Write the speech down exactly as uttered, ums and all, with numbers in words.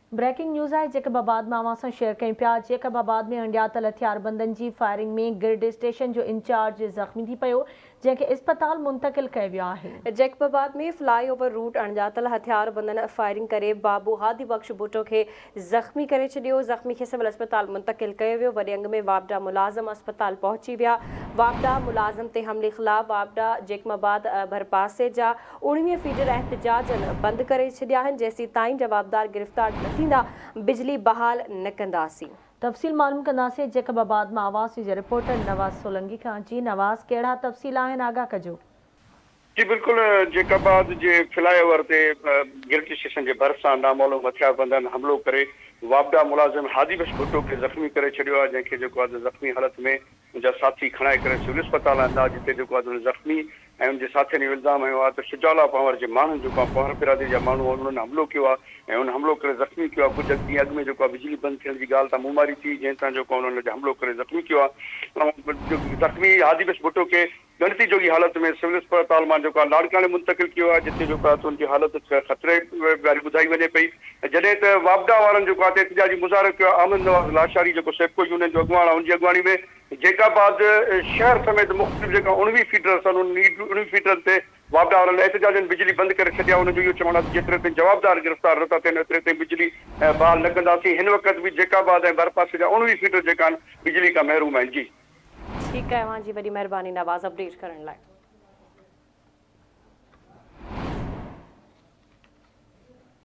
Breaking news है जेकबाबाद में अवां सां शेयर कयूं पिया। जेकबाबाद में अंडियातल हथियारबंदनि जी फायरिंग में गिरड स्टेशन जो इंचार्ज ज़ख़्मी थी पियो, जंहिंखे इस्पताल मुंतकिल कयो वियो आहे। जेकबाबाद में फ्लाई ओवर रूट अणॼातल हथियारबंदनि फायरिंग करे बाबू हादी बख्श भुट्टो खे ज़ख़्मी करे छॾियो। ज़ख़्मी खे सिविल अस्पताल मुंतकिल कयो वियो। वॾे अंग में वापडा मुलाज़िम अस्पताल पहुची विया। वापडा मुलाज़िम ते हमले ख़िलाफ़ वापडा जेकबाबाद भरपासे जा उणिवीह फीडर एहतजाजनि बंदि करे छॾिया आहिनि। जेसीं ताईं जवाबदार गिरफ़्तार न थींदा बिजली बहाल न कंदासीं। तफ़सील मालूम कंदासीं जेकबाबाद में आवाज़ जी रिपोर्टर नवाज़ सोलंकी खां। जी नवाज़, कहिड़ा तफ़सील आहिनि, आगाह कजो। जी बिल्कुल, जेकबाबाद जे फ्लाईओवर ते गिरड स्टेशन के भरिसां नामालूम हथियारबंदनि हमलो करे वापडा मुलाज़िम हादी बख्श भुट्टो के ज़ख़्मी करे छॾियो आहे, जंहिंखे जेको आहे ज़ख़्मी हालत में उनजा साथी खणाए करे सिविल अस्पताल आंदा, जिते जेको आहे ज़ख़्मी ऐं उनजे साथियुनि जो इल्ज़ाम हयो आहे त शुजाला पावर जे माण्हुनि जेको आहे पवार बिरादरी जा माण्हू उन्हनि हमलो कियो आहे ऐं उन हमलो करे ज़ख़्मी कियो आहे। कुझु ॾींहं अॻु में जेको आहे बिजली बंदि थियण जी ॻाल्हि त मुंहमारी थी, जंहिं सां जेको उन्हनि हमलो करे ज़ख़्मी कियो आहे। ज़ख़्मी हादी बख्श भुट्टो खे गणती जोगी हालत में सिविल अस्पताल में जो लाड़काने मुंतकिल किया है, जिते जो उनकी हालत खतरे वारी बुधाई वजे पई। जैसे तो वापडा वारन जो एहतजाजी मुज़ाहरो किया, आमद नवाज़ लाशारी जो सेपको यूनियन जो अगवान उनकी अगवानी में जेकाबाद शहर समेत मुख्तलिफ जो उणिवीह फीटर सन उणिवीह फीटर से वापडा वारन एहतजाजन बिजली बंद कर छॾिया। उनजो इहो चवण आहे जेतिरे ताईं जवाबदार गिरफ़्तार नथा थियनि एतिरे ताईं बिजली बहाल न कंदासीं। हिन वक़्त भी जेकाबाद ऐं भरपासे जा उणिवीह फीटर जेका बिजली का महरूम आहिनि। जी ठीक है, वहाँ जी वॾी महिरबानी नवाज़ अपडेट करण लाइ।